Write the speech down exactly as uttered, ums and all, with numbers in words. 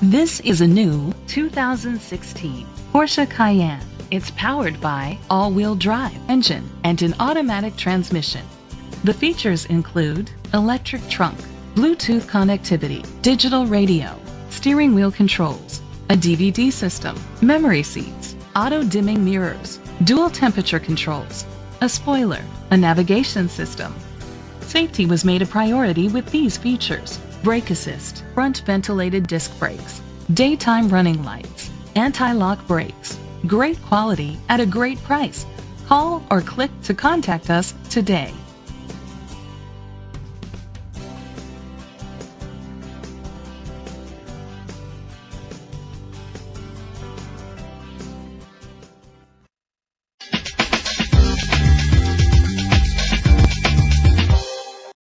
This is a new two thousand sixteen Porsche Cayenne. It's powered by all-wheel drive engine and an automatic transmission. The features include electric trunk, Bluetooth connectivity, digital radio, steering wheel controls, a D V D system, memory seats, auto-dimming mirrors, dual temperature controls, a spoiler, a navigation system. Safety was made a priority with these features: brake assist, front ventilated disc brakes, daytime running lights, anti-lock brakes. Great quality at a great price. Call or click to contact us today.